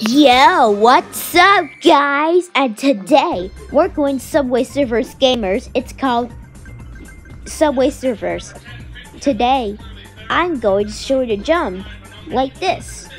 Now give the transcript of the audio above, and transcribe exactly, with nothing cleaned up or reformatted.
Yo, what's up, guys? And today we're going Subway Surfers Gamers. It's called Subway Surfers. Today I'm going to show you to jump like this.